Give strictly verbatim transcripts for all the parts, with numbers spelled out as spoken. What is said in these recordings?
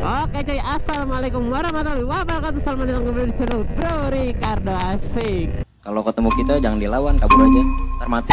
Oke cuy, assalamualaikum warahmatullahi wabarakatuh. Selamat datang kembali di channel Bro Ricardo Asik. Kalau ketemu kita jangan dilawan, kabur aja, ntar mati.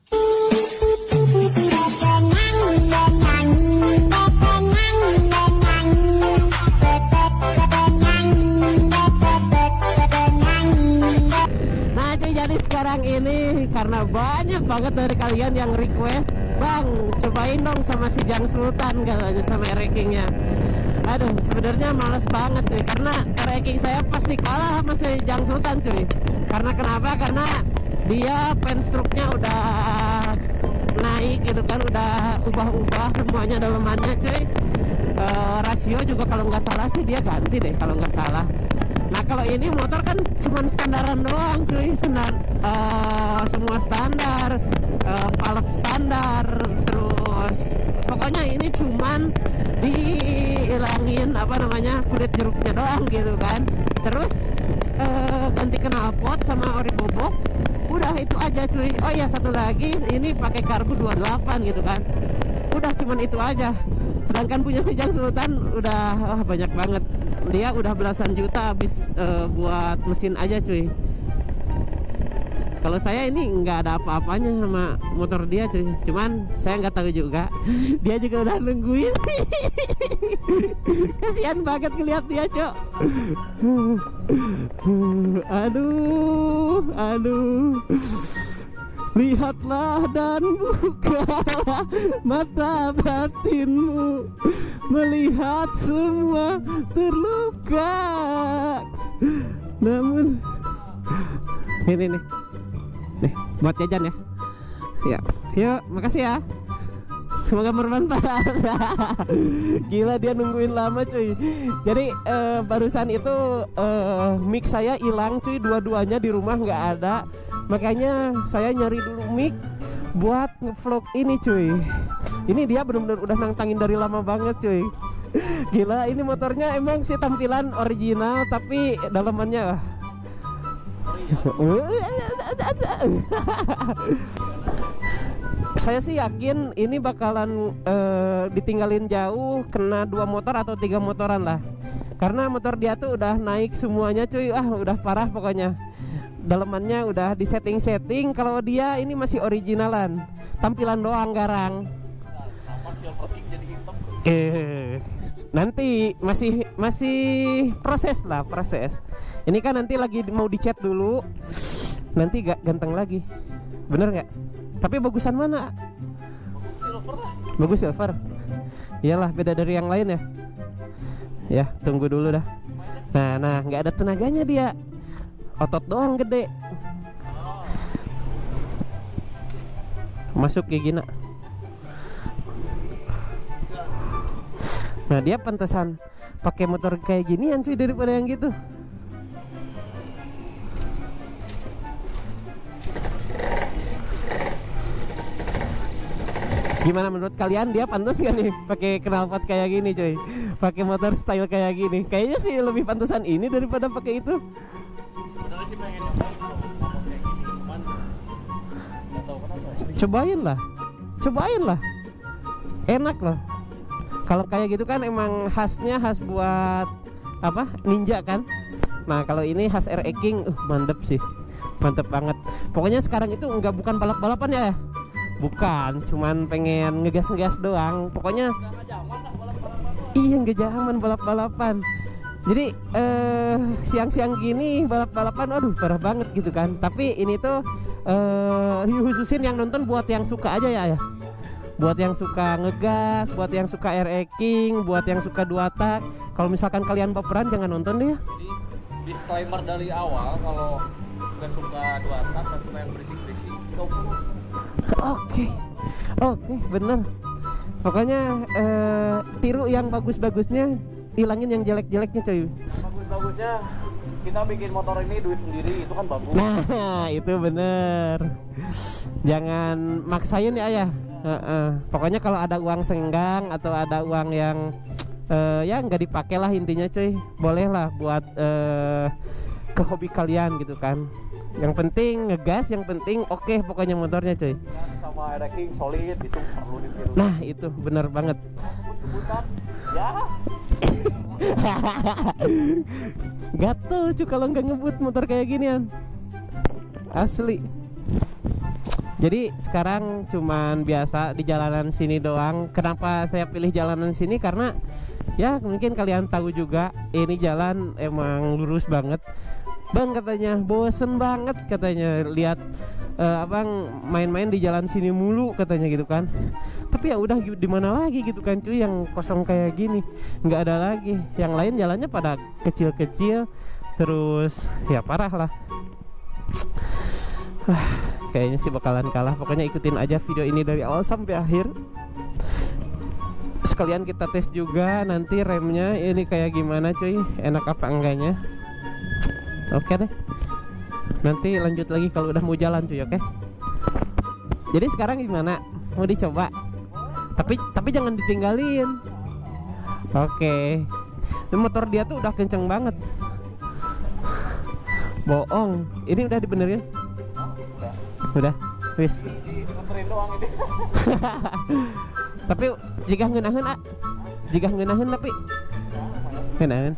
Nah cuy, jadi sekarang ini karena banyak banget dari kalian yang request, Bang cobain dong sama si Jang Sultan katanya, sama rankingnya. Aduh, sebenarnya males banget cuy, karena ranking saya pasti kalah sama si Jang Sultan cuy. Karena kenapa? Karena dia penstroke-nya udah naik gitu kan, udah ubah-ubah semuanya dalemannya cuy. E, rasio juga kalau nggak salah sih dia ganti deh kalau nggak salah. Nah kalau ini motor kan cuman standaran doang cuy, standar, e, semua standar, e, palep standar, terus pokoknya ini cuman dihilangin apa namanya kulit jeruknya doang gitu kan. Terus uh, ganti knalpot sama ori bobok, udah itu aja cuy. Oh ya satu lagi, ini pakai karbu dua puluh delapan gitu kan. Udah cuman itu aja. Sedangkan punya si Jang Sultan udah oh, banyak banget. Dia udah belasan juta habis uh, buat mesin aja cuy. Kalau saya ini nggak ada apa-apanya sama motor dia cuy, cuman saya nggak tahu juga. Dia juga udah nungguin. Kasihan banget ngeliat dia cok. Aduh, aduh. Lihatlah dan bukalah mata batinmu, melihat semua terluka. Namun ini nih. Nih, buat jajan ya. Ya, yuk, makasih ya. Semoga bermanfaat. Gila dia nungguin lama cuy. Jadi uh, barusan itu uh, mic saya hilang cuy, dua-duanya di rumah nggak ada. Makanya saya nyari dulu mic buat ngevlog ini cuy. Ini dia benar-benar udah nantangin dari lama banget cuy. Gila, ini motornya emang sih tampilan original tapi dalamannya saya sih yakin ini bakalan uh, ditinggalin jauh, kena dua motor atau tiga motoran lah. Karena motor dia tuh udah naik semuanya cuy, ah udah parah pokoknya. Dalemannya udah di setting-setting. Kalau dia ini masih originalan, tampilan doang garang. Eh, nanti masih masih proses lah proses. Ini kan nanti lagi mau dicat dulu, nanti gak ganteng lagi, bener nggak? Tapi bagusan mana? Bagus silver lah. Bagus silver. Iyalah beda dari yang lain ya. Ya tunggu dulu dah. Nah nah nggak ada tenaganya dia, otot doang gede. Masuk kayak gini. Nah dia pantesan pakai motor kayak ginian cuy daripada yang gitu. Gimana menurut kalian, dia pantas gak nih pakai knalpot kayak gini cuy, pakai motor style kayak gini? Kayaknya sih lebih pantasan ini daripada pakai itu. Sebenarnya sih pengen nyobain kayak gini, cuman nggak tahu kenapa. Cobain lah, cobain lah, enak loh. Kalau kayak gitu kan emang khasnya khas buat apa ninja kan. Nah kalau ini khas R E King, uh, mantep sih, mantep banget. Pokoknya sekarang itu nggak bukan balap-balapan ya. Bukan, cuman pengen ngegas-ngegas doang. Pokoknya iya nggak zaman balap-balapan. Jadi eh, siang-siang gini balap-balapan, aduh parah banget gitu kan. Tapi ini tuh eh, dikhususin yang nonton buat yang suka aja ya, ya. Buat yang suka ngegas, buat yang suka R E King, buat yang suka dua tak. Kalau misalkan kalian baperan jangan nonton deh ya. Jadi disclaimer dari awal, kalau nggak suka dua tak, nggak suka yang berisik-berisik, Oke, oke, bener. Pokoknya eh, tiru yang bagus-bagusnya, hilangin yang jelek-jeleknya cuy. Yang bagus-bagusnya kita bikin motor ini duit sendiri, itu kan bagus. Nah, itu bener. Jangan maksain ya ayah. Uh, uh. Pokoknya kalau ada uang senggang atau ada uang yang uh, ya nggak dipakai lah intinya cuy, boleh lah buat uh, ke hobi kalian gitu kan. Yang penting ngegas, yang penting oke okay, pokoknya motornya cuy. Sama R E King solid itu perlu ditiru. Nah itu bener banget. Sebut-sebutan ya Gatel cuy kalau nggak ngebut motor kayak ginian. Asli. Jadi sekarang cuman biasa di jalanan sini doang. Kenapa saya pilih jalanan sini? Karena ya mungkin kalian tahu juga ini jalan emang lurus banget. Bang katanya bosen banget katanya lihat uh, abang main-main di jalan sini mulu katanya gitu kan. Tapi ya udah di mana lagi gitu kan cuy, yang kosong kayak gini nggak ada lagi. Yang lain jalannya pada kecil-kecil terus ya parah lah. Kayaknya sih bakalan kalah. Pokoknya ikutin aja video ini dari awal sampai akhir. Sekalian kita tes juga nanti remnya ini kayak gimana cuy, enak apa enggaknya. Oke deh. Nanti lanjut lagi kalau udah mau jalan cuy, oke. Jadi sekarang gimana? Mau dicoba? Tapi tapi jangan ditinggalin. Oke. Ini motor dia tuh udah kenceng banget. Bohong. Ini udah dibenerin? Udah, wis. Dibenerin doang ini. Tapi jika ngeunaheun ah. Jika ngeunaheun tapi ngeunaheun.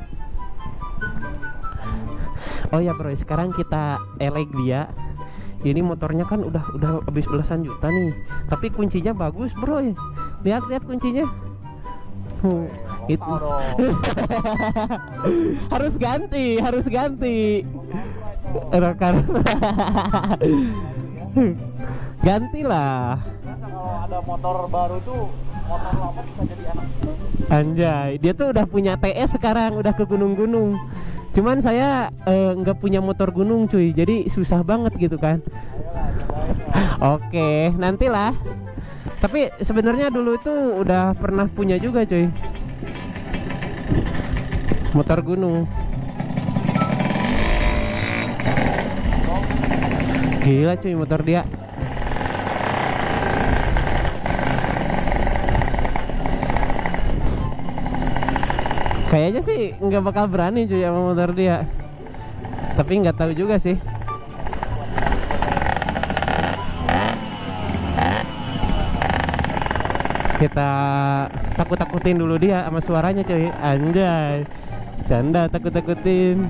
Oh ya bro, sekarang kita elek dia. Ini motornya kan udah udah habis belasan juta nih. Tapi kuncinya bagus, bro. Lihat-lihat kuncinya. Huh, itu. Harus ganti, harus ganti. Rekan. Gantilah. Kalau ada motor baru tuh motor lama bisa jadi anak. Anjay, dia tuh udah punya T S sekarang, udah ke gunung-gunung. Cuman saya nggak eh, punya motor gunung cuy, jadi susah banget gitu kan. Oke, nantilah. Tapi sebenarnya dulu itu udah pernah punya juga cuy, motor gunung. Gila cuy motor dia. Kayaknya sih nggak bakal berani cuy sama motor dia. Tapi nggak tahu juga sih. Kita takut-takutin dulu dia sama suaranya cuy. Anjay, canda takut-takutin.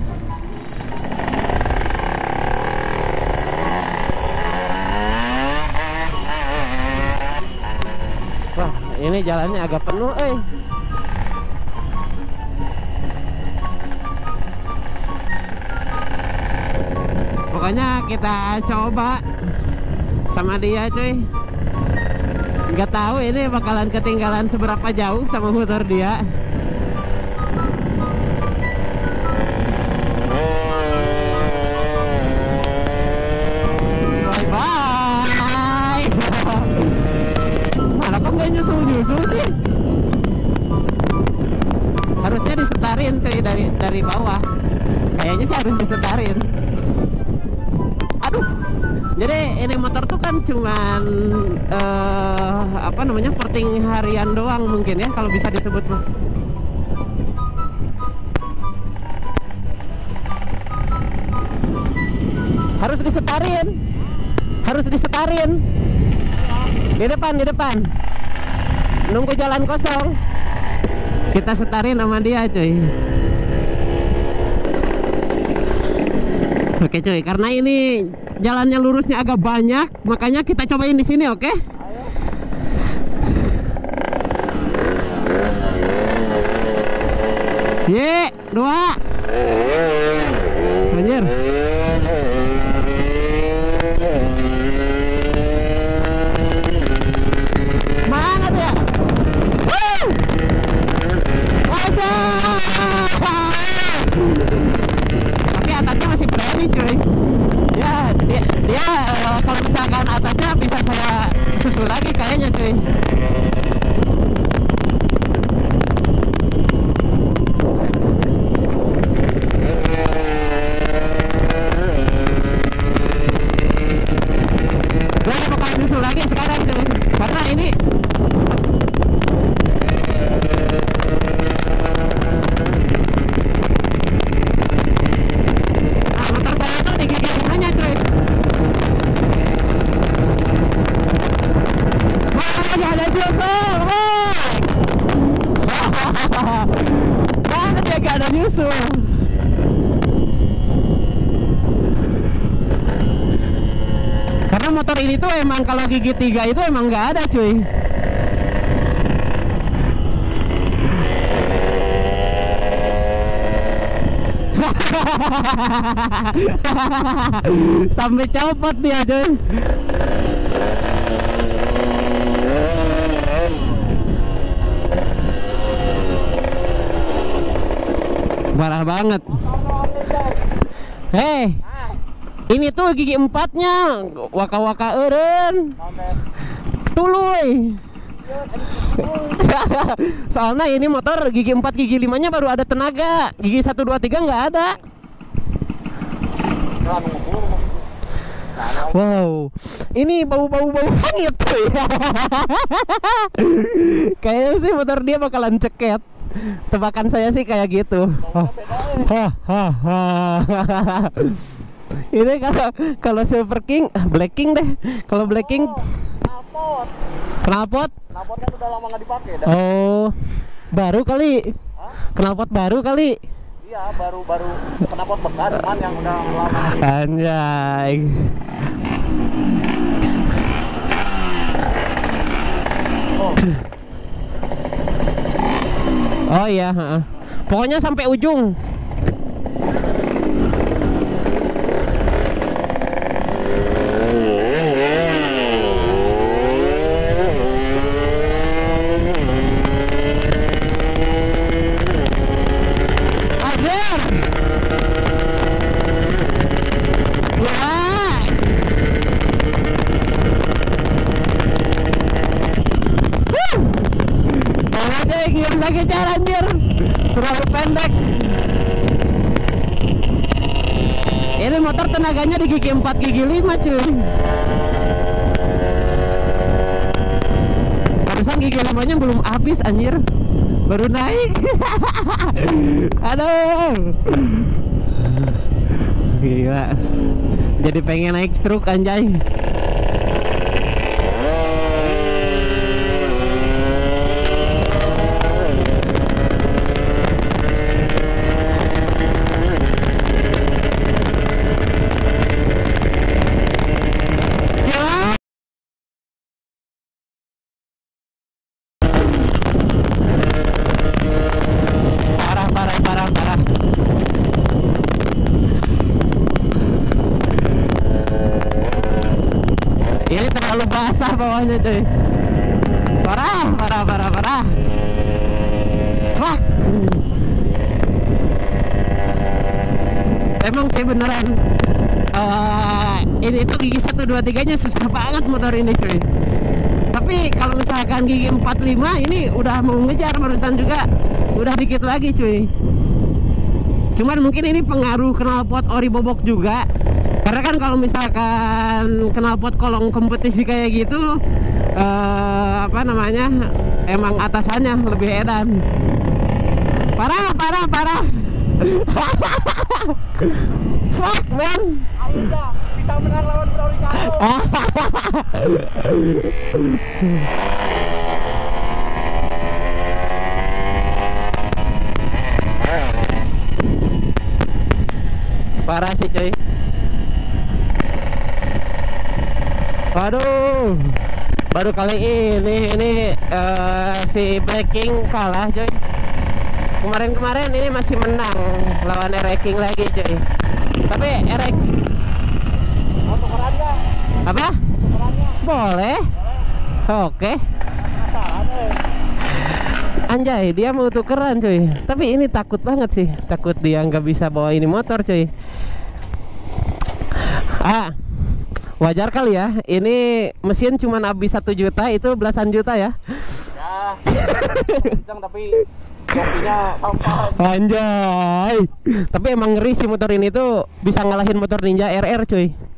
Wah, ini jalannya agak penuh, eh. Pokoknya kita coba sama dia, cuy. Nggak tahu ini bakalan ketinggalan seberapa jauh sama motor dia. Bye bye. Mana kok nggak nyusul-nyusul sih? Harusnya disetarin cuy dari dari bawah. Kayaknya sih harus disetarin. Aduh. Jadi ini motor tuh kan cuman uh, apa namanya porting harian doang mungkin ya kalau bisa disebut mah. Harus disetarin, harus disetarin. Di depan, di depan. Nunggu jalan kosong. Kita setarin sama dia, cuy. Oke cuy, karena ini jalannya lurusnya agak banyak, makanya kita cobain di sini, oke? Ye, dua. Anjir. Mana dia? Woo! Tapi atasnya masih berani cuy. Ya dia, dia uh, kalau misalkan atasnya bisa saya susul lagi kayaknya cuy. nyusul. Karena motor ini tuh emang kalau gigi tiga itu emang nggak ada cuy. Sampai copot dia cuy. Parah banget. Hei, ini tuh gigi empatnya waka-waka eureun. Tuluy. Soalnya ini motor gigi empat gigi limanya baru ada tenaga. Gigi satu dua tiga nggak ada. Wow, ini bau-bau bau hangit cuy. Kayaknya sih motor dia bakalan ceket. Tebakan saya sih kayak gitu. Ini kalau kalau Silver King, Black King deh. Kalau Black King knalpot. Knalpot? Knalpot kan udah lama nggak dipakai dah. Oh, baru kali. Hah? Knalpot baru kali. Iya, baru-baru knalpot bekas cuman yang udah lama. Anjay. Oh. Oh iya, heeh. Pokoknya sampai ujung. Ajar. Wah. Aja yang bisa kejar anjir. Terlalu pendek. Ini motor tenaganya di gigi empat gigi lima cuy. Barusan gigi limanya belum habis anjir. Baru naik. Aduh. Gila. Jadi pengen naik stroke anjay. Ini terlalu basah bawahnya cuy. Parah, parah, parah, parah. Fuck. Emang sih beneran uh, ini tuh gigi satu dua tiganya susah banget motor ini cuy. Tapi kalau misalkan gigi empat lima ini udah mau ngejar barusan juga. Udah dikit lagi cuy. Cuman mungkin ini pengaruh knalpot ori bobok juga. Karena kan kalau misalkan knalpot kolong kompetisi kayak gitu uh, apa namanya, emang atasannya lebih edan. Parah, parah, parah. Fuck man. Ayo kita menang lawan Brauli Kano. Parah sih coy. Waduh, baru kali ini ini uh, si Black King kalah coy. Kemarin-kemarin ini masih menang lawan R King lagi coy. Tapi R Mau tukeran nggak? apa? Tukerannya? Boleh. Oke. Penasaran eh. Anjay, dia mau tukeran coy. Tapi ini takut banget sih. Takut dia nggak bisa bawa ini motor coy. Ah, wajar kali ya. Ini mesin cuma habis satu juta, itu belasan juta ya. Ya. Kencang tapi jokinya sampah. Anjay. Tapi emang ngeri sih motor ini tuh, bisa ngalahin motor Ninja R R cuy.